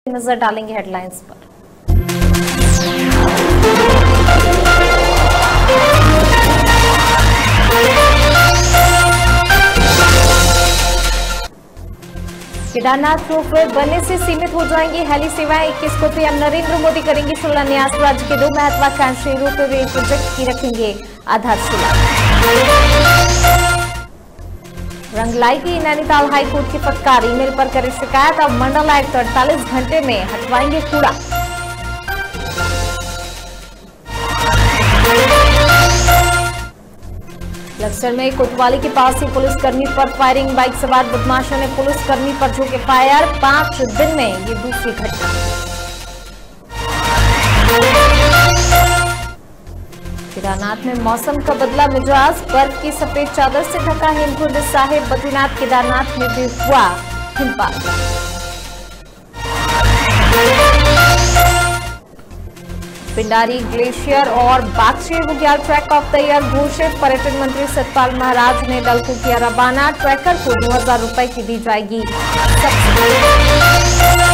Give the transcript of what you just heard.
नजर डालेंगे हेडलाइंस पर। केदारनाथ रोपवे बनने से सीमित हो जाएंगी हेली सेवाएं। 21 को पीएम नरेंद्र मोदी करेंगे शिलान्यास। राज्य के 2 महत्वाकांक्षी रोपवे प्रोजेक्ट की रखेंगे आधारशिला। रंग लाएगी नैनीताल हाईकोर्ट की फटकार। ईमेल पर करे शिकायत, अब मंडल आयुक्त 48 घंटे में हटवाएंगे कूड़ा। लक्सर में कोतवाली के पास ही पुलिसकर्मी पर फायरिंग। बाइक सवार बदमाशों ने पुलिसकर्मी पर झोंके फायर। 5 दिन में ये दूसरी घटना। केदारनाथ में मौसम का बदला मिजाज। बर्फ की सफेद चादर से ढका हेमकुंड साहिब। बद्रीनाथ केदारनाथ में भी हुआ हिमपात। पिंडारी ग्लेशियर और बागशेर बुग्याल ट्रैक ऑफ द ईयर घोषित। पर्यटन मंत्री सतपाल महाराज ने दल को किया रवाना। ट्रैकर को 2000 रुपए की दी जाएगी सब्सिडी।